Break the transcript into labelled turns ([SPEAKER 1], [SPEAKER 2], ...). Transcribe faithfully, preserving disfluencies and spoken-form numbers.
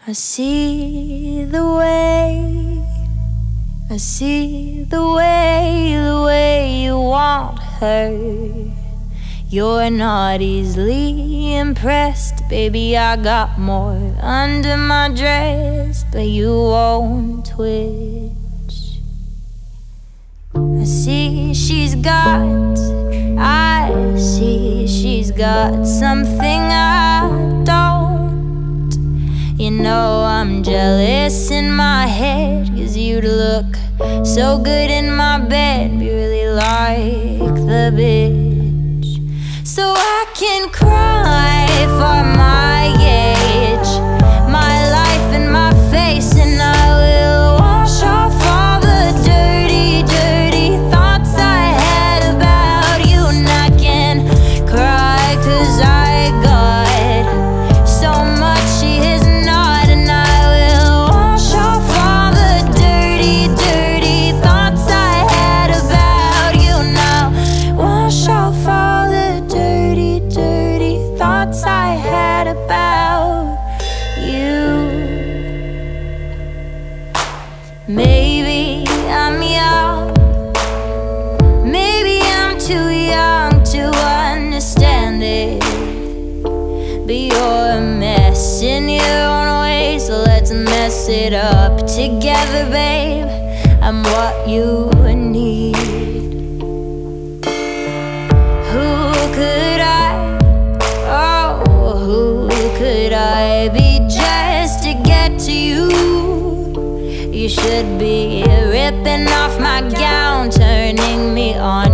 [SPEAKER 1] I see the way, I see the way, the way you want her. You're not easily impressed, baby, I got more under my dress, but you won't twitch. I see she's got, I see she's got something I don't. You know I'm jealous in my head, 'cause you'd look so good in my bed, be really like the bitch. So I can cry for my age, my life and my face, and I will wash off all the dirty, dirty thoughts I had about you. And I can cry 'cause I got so much she is not, and I will wash off all the dirty, dirty thoughts I had about you. Now wash off all the dirty, dirty thoughts I had about you. Maybe I'm young, maybe I'm too young to understand it, but you're a mess in your own way, so let's mess it up together, babe. I'm what you need. Who could I, oh, who could I be just to get to you? You should be ripping off my gown, turning me on